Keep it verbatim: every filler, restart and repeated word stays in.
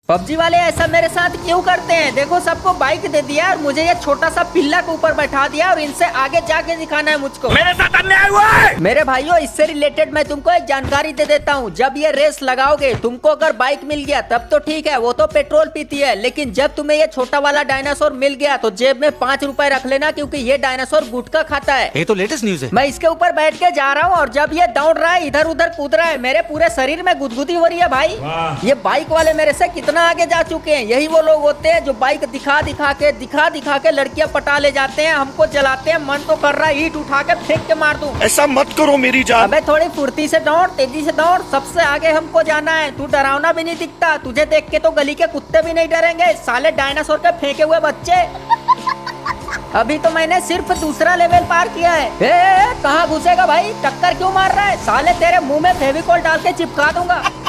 PUBG वाले ऐसा मेरे साथ क्यों करते हैं? देखो सबको बाइक दे दिया और मुझे ये छोटा सा पिल्ला के ऊपर बैठा दिया और इनसे आगे जाके दिखाना है मुझको। मेरे साथ अन्याय हुआ है। मेरे भाइयों इससे रिलेटेड मैं तुमको एक जानकारी दे देता हूँ। जब ये रेस लगाओगे तुमको अगर बाइक मिल गया तब तो ठीक है, वो तो पेट्रोल पीती है, लेकिन जब तुम्हें ये छोटा वाला डायनासोर मिल गया तो जेब में पाँच रुपए रख लेना, क्योंकि ये डायनासोर गुटखा खाता है। ये तो लेटेस्ट न्यूज है। मैं इसके ऊपर बैठ के जा रहा हूँ और जब ये दौड़ रहा है इधर उधर कूद रहा है, मेरे पूरे शरीर में गुदगुदी हो रही है भाई। ये बाइक वाले मेरे से कितना आगे जा चुके हैं। यही वो लोग होते हैं जो बाइक दिखा दिखा के दिखा दिखा के लड़कियां पटा ले जाते हैं, हमको जलाते हैं। मन तो कर रहा है ईंट उठा के फेंक के मार दूं। ऐसा मत करो मेरी जान। अबे थोड़ी फुर्ती से दौड़, तेजी से दौड़, सबसे आगे हमको जाना है। तू डरावना भी नहीं दिखता, तुझे देख के तो गली के कुत्ते भी नहीं डरेंगे, साले डायनासोर के फेंके हुए बच्चे। अभी तो मैंने सिर्फ दूसरा लेवल पार किया है। ए, कहाँ घुसेगा भाई? टक्कर क्यों मार रहा है? साले तेरे मुंह में फेविकोल डाल के चिपका दूंगा।